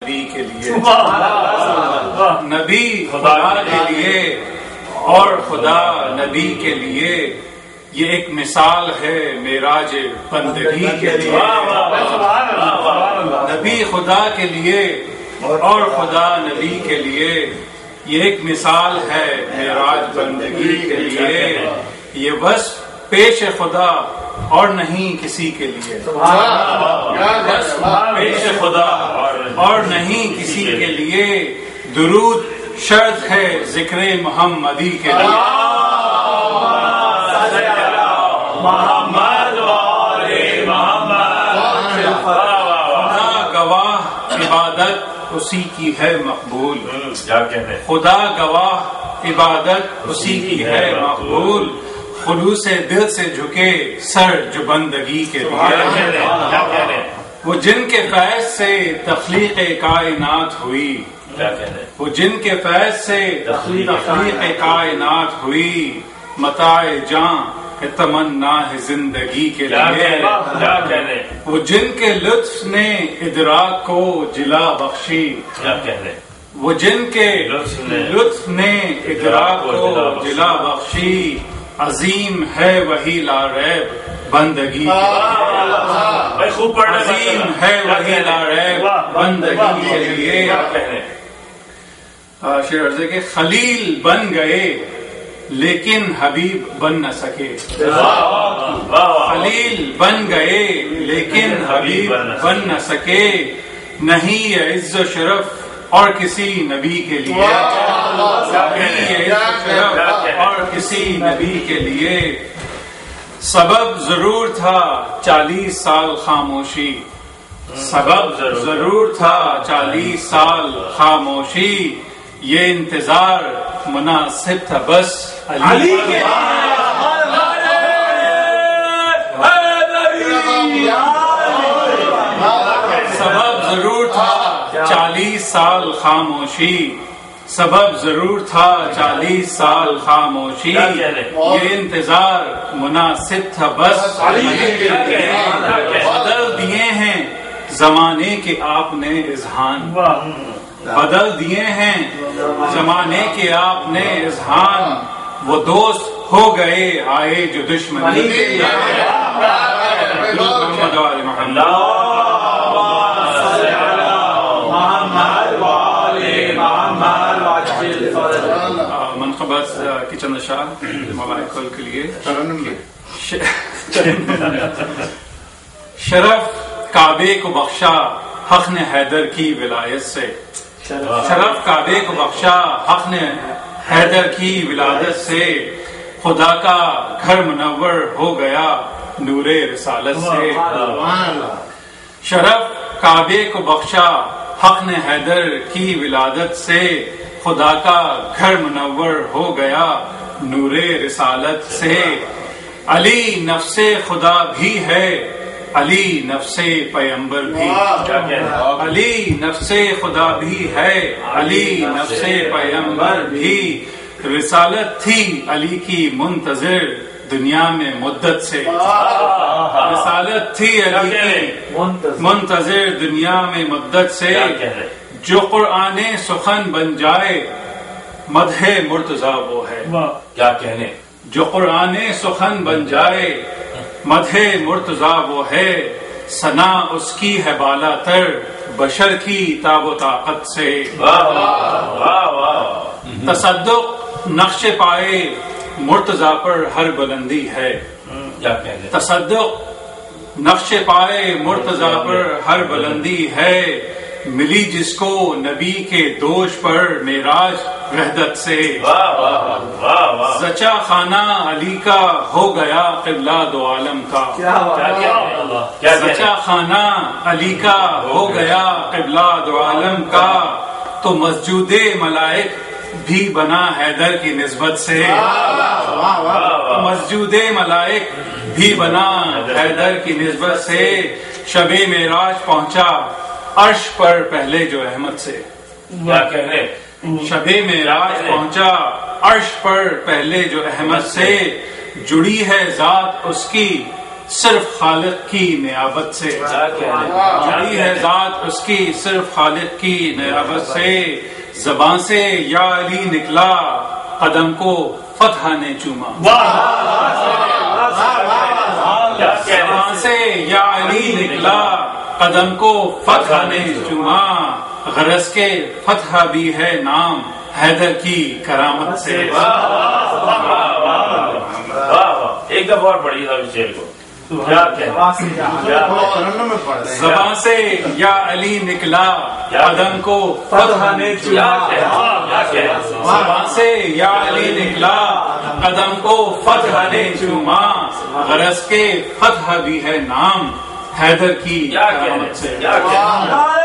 نبی کے لیے، نبی خدا کے لیے اور خدا نبی کے لیے، یہ ایک مثال ہے معراج بندگی کے لیے۔ نبی خدا کے لیے اور خدا نبی کے لیے، یہ ایک مثال ہے معراج بندگی کے لیے، یہ بس پیش خدا اور نہیں کسی کے لیے، بس پیش خدا اور نہیں کسی کے لیے، درود شرط ہے ذکر محمدی کے لیے۔ خدا گواہ عبادت اسی کی ہے مقبول، خدا گواہ عبادت اسی کی ہے مقبول، خلوص دل سے جھکے سر جو بندگی کے لیے، وہ جن کے فیض سے تخلیق کائنات ہوئی، وہ جن کے فیض سے تخلیق کائنات ہوئی، متاع جاں تمنا ہے زندگی کے لیے، وہ جن کے لطف نے ادراک کو جلا بخشی، وہ جن کے لطف نے ادراک کو جلا بخشی، عظیم ہے وہی لا ریب بندگی، عظیم ہے وہی لا ریب بندگی کے لیے۔ شعر عرض ہے کہ خلیل بن گئے لیکن حبیب بن نہ سکے، خلیل بن گئے لیکن حبیب بن نہ سکے، نہیں یہ عز و شرف اور کسی نبی کے لیے، نہیں یہ عز و شرف اور کسی نبی کے لیے، سبب ضرور تھا 40 سال خاموشی، سبب ضرور تھا 40 سال خاموشی، یہ انتظار مناسب تھا بس علی کے سبب ضرور تھا 40 سال خاموشی، سبب ضرور تھا 40 سال خاموشی، یہ انتظار مناسب تھا بس علی کے لیے، بدل دیے ہیں زمانے کے آپ نے اذہان، بدل دیے ہیں زمانے کے آپ نے اذہان، وہ دوست ہو گئے آئے جو دشمنی کے لیے۔ منقبت کی چند اشعار مولانا کل کے لیے۔ شرف کعبے کو بخشا حق نے حیدر کی ولایت سے، شرف کعبے کو بخشا حق نے حیدر کی ولادت سے، خدا کا گھر منور ہو گیا نور رسالت سے، شرف کعبے کو بخشا حق نے حیدر کی ولادت سے، خدا کا گھر منور ہو گیا نور رسالت سے، علی نفس خدا بھی ہے علی نفس پیمبر بھی، علی نفس خدا بھی ہے علی نفس پیمبر بھی، رسالت تھی علی کی منتظر دنیا میں مدت سے، رسالت تھی علی کی منتظر دنیا میں مدت سے، جو قرآن سخن بن جائے مدح مرتضیٰ وہ ہے، کیا کہنے، جو قرآن سخن بن جائے مدح مرتضیٰ وہ ہے، ثنا اس کی ہے بالا تر بشر کی تاب و طاقت سے، تصدق نقش پائے مرتضیٰ پر ہر بلندی ہے، تصدق نقش پائے مرتضیٰ پر ہر بلندی ہے، ملی جس کو نبی کے دوش پر معراج وحدت سے، زچا خانہ علی کا ہو گیا قبلہ دو عالم کا، زچا خانہ علی کا ہو گیا قبلہ دو عالم کا، تو مسجود ملائک بھی بنا حیدر کی نسبت سے، مسجود ملائک بھی بنا حیدر کی نسبت سے، شب معراج پہنچا عرش پر پہلے جو احمد سے، کیا کہنے، شب معراج پہنچا عرش پر پہلے جو احمد سے، جڑی ہے ذات اس کی صرف خالق کی نیابت سے، جڑی ہے ذات اس کی صرف خالق کی نیابت سے، زبان سے یا علی نکلا قدم کو فتح نے چوما، زبان سے یا علی نکلا قدم کو فتح نے چوما، غرض کے فتح بھی ہے نام حیدر کی کرامت سے۔ ایک دفعہ اور پڑھیے گا اس شعر کو۔ زبان سے یا علی نکلا قدم کو فتح نے چوما، زبان سے یا علی نکلا قدم کو فتح نے چوما، غرض کے فتح بھی ہے نام حیدر کی کرامت سے۔